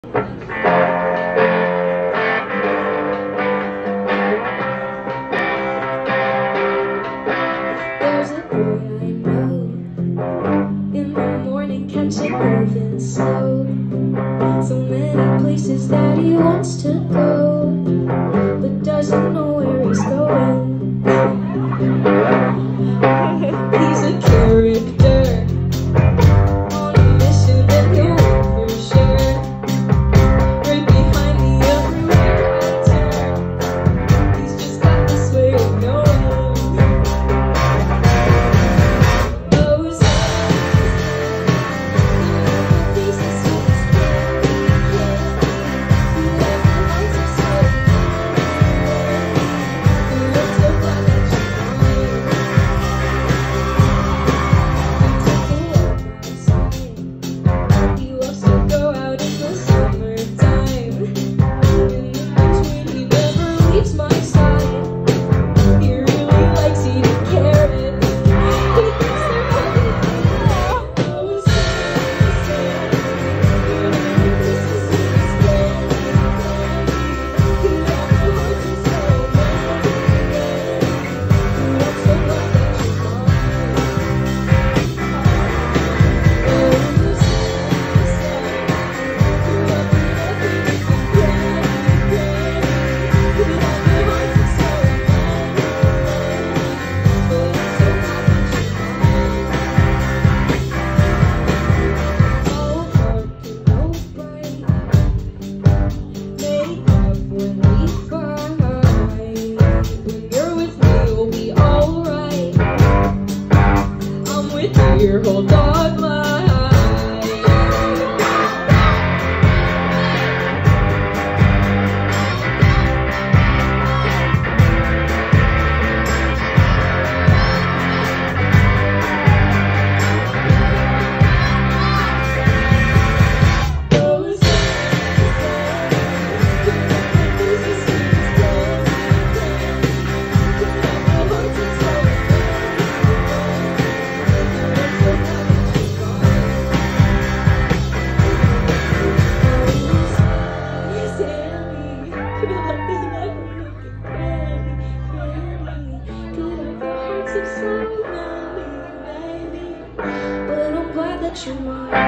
There's a boy I know, in the morning catch it moving slow. So many places that he wants to go, but doesn't know where he's going. He's a character on a mission that he'll win for sure. Right behind me everywhere I turn, he's just got this way of going. Your whole dog life. But I'm glad that you're mine.